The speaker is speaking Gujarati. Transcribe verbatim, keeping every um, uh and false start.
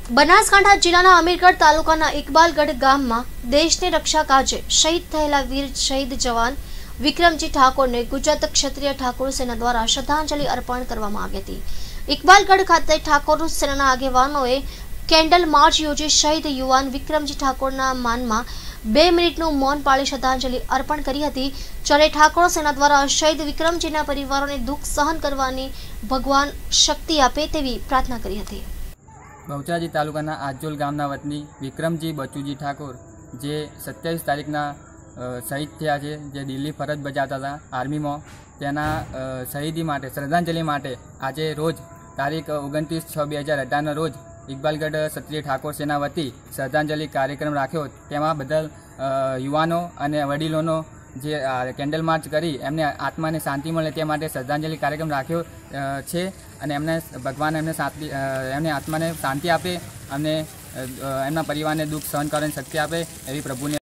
બનાસકાંઠા જિલ્લાના અમીરગઢ તાલુકાના ઇકબાલગઢ ગામમાં દેશની રક્ષા કાજે શહીદ થયેલા વીર શહીદ જવાન વિક્રમજી ઠાકોરને ગુજરાત ક્ષત્રિય ઠાકોર સેના દ્વારા શ્રદ્ધાંજલિ અર્પણ કરવામાં આવી હતી। ઇકબાલગઢ ખાતે ઠાકોર સેનાના આગેવાનોએ કેન્ડલ માર્ચ યોજી શહીદ યુવાન વિક્રમજી ઠાકોરના માનમાં બે મિનિટનું મૌન પાળી શ્રદ્ધાંજલિ અર્પણ કરી હતી। જ્યારે ઠાકોર સેના દ્વારા શહીદ વિક્રમજીના પરિવારોને દુઃખ સહન કરવાની ભગવાન શક્તિ આપે તેવી પ્રાર્થના કરી હતી। બહુચરાજી તાલુકાના આજોલ ગામના વતની વિક્રમજી બચુજી ઠાકોર જે સત્યાવીસ તારીખના શહીદ થયા છે, જે દિલ્હી ફરજ બજાવતા હતા આર્મીમાં, તેના શહીદી માટે શ્રદ્ધાંજલિ માટે આજે રોજ તારીખ ઓગણત્રીસ છ બે હજાર અઢારના રોજ ઇકબાલગઢ ક્ષત્રિય ઠાકોર સેના વતી શ્રદ્ધાંજલિ કાર્યક્રમ રાખ્યો। તેમાં બદલ યુવાનો અને વડીલોનો જે કેન્ડલ માર્ચ કરી એમને આત્માને શાંતિ મળે તે માટે શ્રદ્ધાંજલિ કાર્યક્રમ રાખ્યો છે અને એમને ભગવાન એમને શાંતિ એમને આત્માને શાંતિ આપે અને એમના પરિવારને દુઃખ સહન કરવાની શક્તિ આપે એવી પ્રભુને